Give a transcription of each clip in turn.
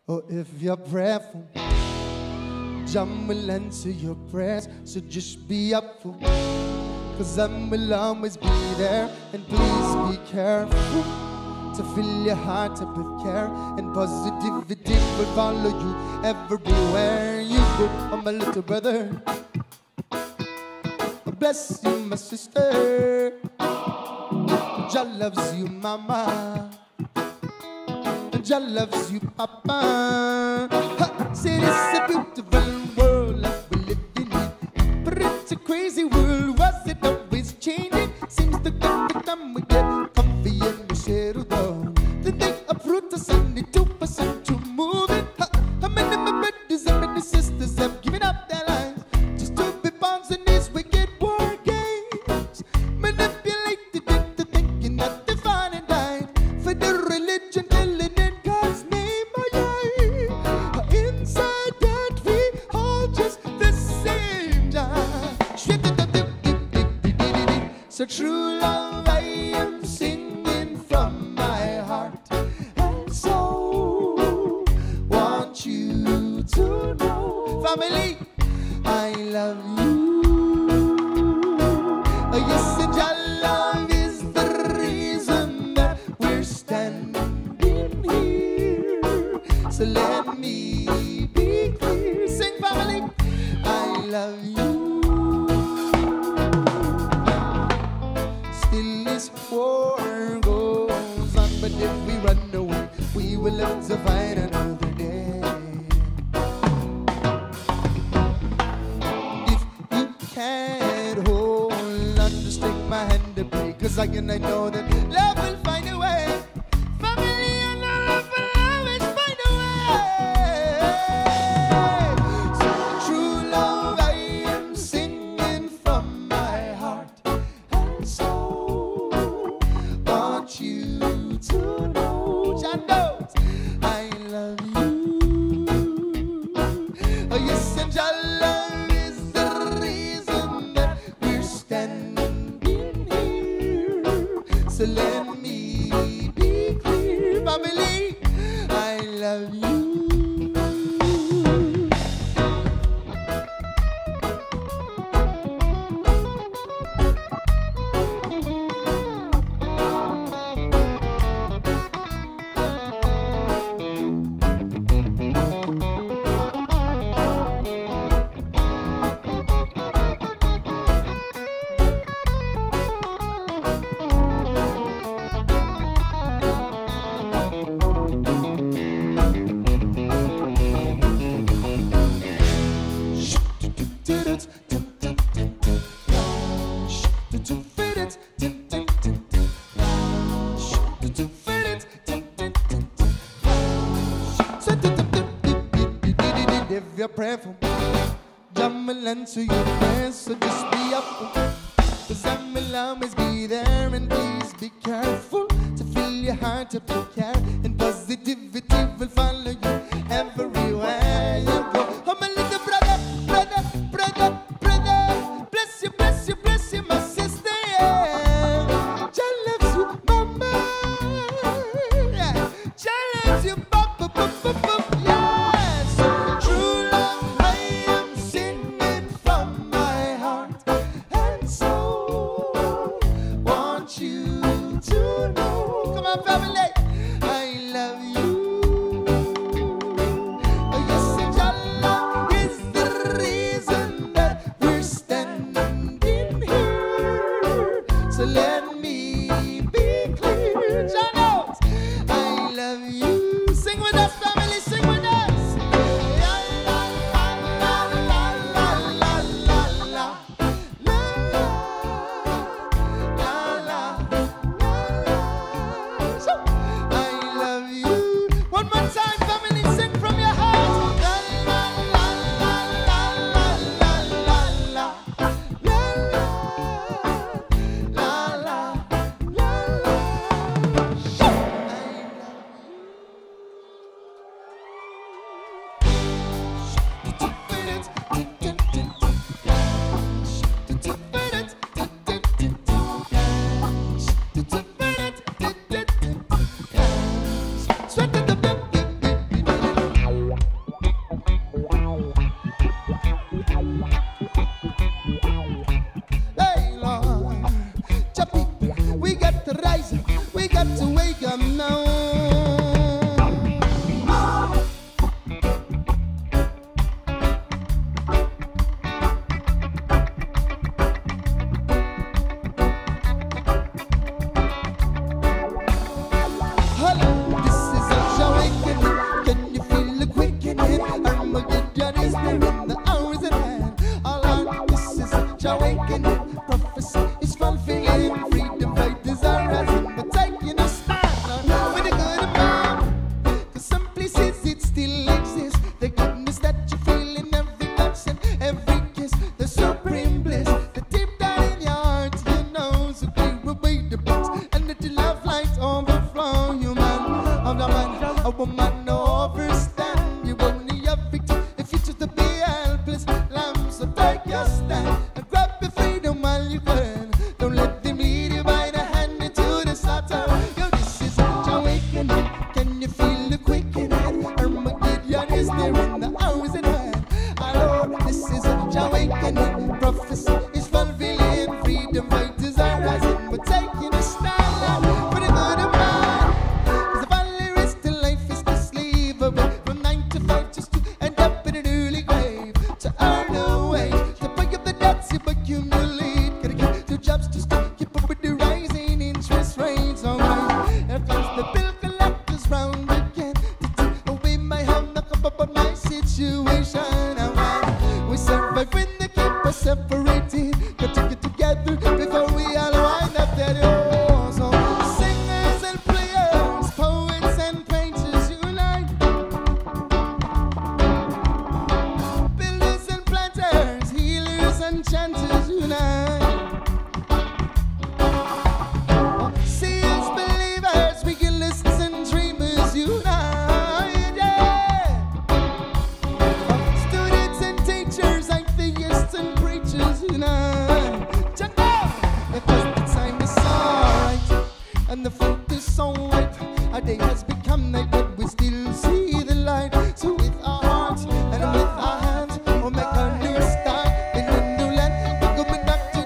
Oh, if you're prayerful, Jah will answer your prayers, so just be upful, 'cause I will always be there. And please be careful to fill your heart up with care, and positivity will follow you everywhere you go. Oh, my little brother, bless you, my sister. Jah loves you, mama. Jah loves you, papa. Ha! Say this is a beautiful world that we live in, but it's a crazy world. Was it always changing? Seems to come we get comfy and we settle down. Then they uproot us and they 2% to move it. Ha! How many of my brothers and many sisters have given up their lives just to be pawns in these wicked war games? Manipulated into thinking that they fine and died for the religion. So true love I am singing from my heart, and so want you to know, family, I love you. Oh, yes, and your love is the reason that we're standing here. So let me be clear, sing, family, I love you. War goes on, but if we run away, we will live to fight another day. If you can't hold on, just take my hand and pray, 'cause I know that love will find a way. Family and love will always find a way. So true love I am singing from my heart, and so you to know, Jah knows I love you. Oh, yes, and Jah love is the reason that we're standing here. So let me be clear, family, I love you. If you're prayerful, Jah will answer your prayers, so just be up, 'cause I will always be there. And please be careful to fill your heart up with care, and positivity will follow you everywhere you go. Oh, my little brother, brother, brother, brother, bless you, bless you, bless you, my sister, yeah. Jah loves you, mama, yeah. Jah loves you, papa, papa, papa, yeah. Family, I love you. Oh, yes, and your love is the reason that we're standing here. So let me be clear, Jah knows I love you. Sing with us, family, sing with us. La la la la la la la la la la la la. One more time, family, sing from your heart. La la la la la la la la la la la la la. overstand. You only have victory if you choose to be helpless. Lamb, so take your stand and grab your freedom while you can. Don't let them lead you by the hand into the slaughter. Yo, this is Jahwakening. Can you feel the quickening? Armageddon is there in the hours at hand. Lord, this is Jahwakening. Prophecy is fulfilling. Freedom fighters are rising. We're taking a stand for the good of man. 'Cause the value is to life is to slave away from 9 to 5 just to end up in an early grave. To earn a wage, to pay up the debts you accumulate. Gotta get 2 jobs just to keep up with the rising interest rates. Alright, here comes the bill collectors round again to take away my hand, knock up my situation. We survive when they keep us separated. Got to get together before we all wind up dead. Oh, so singers and players, poets and painters unite. Builders and planters, healers and chanters unite. Seers, believers, realists and dreamers unite. Yeah. Students and teachers, atheists and preachers unite. Check out! Because the time is alright and the fruit is so ripe. Our day has become night, but we still see the light. So with our hearts and with our hands, we'll make a new start in a new land. We're going back to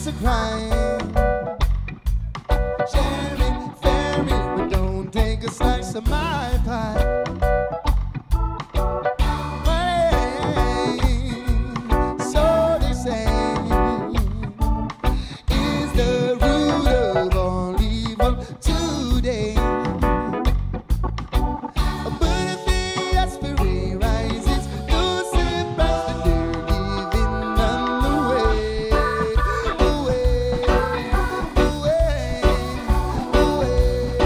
a crime. Sharing, faring, but don't take a slice of my pie. So they say is the root of all evil today. But if the aspirate rises, no surprise that they're giving them away, away, away, away,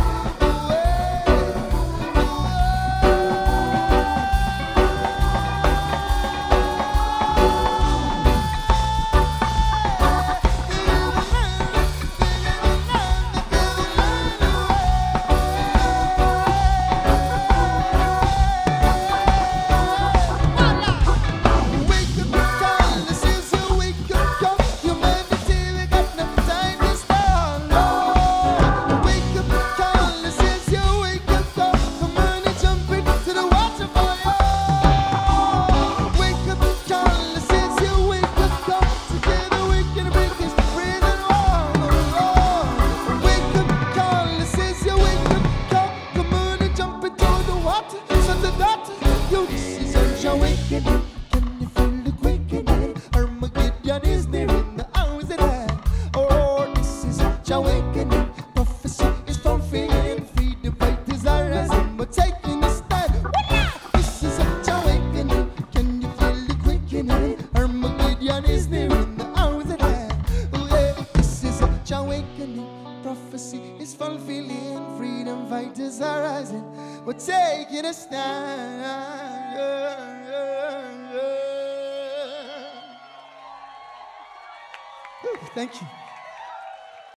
Jahwakening, can you feel the quakening? Armageddon is near in the hours at hand. Oh, this is Jahwakening. Prophecy is fulfilling. Freedom fighters are rising, but taking a stand. This is Jahwakening. Can you feel the quakening? Armageddon is near in the hours at hand. Oh, yeah, this is Jahwakening. Prophecy is fulfilling. Freedom fighters are rising, but taking a stand. Thank you.